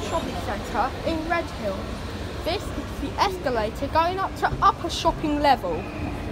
shopping centre in Redhill. This is the escalator going up to upper shopping level.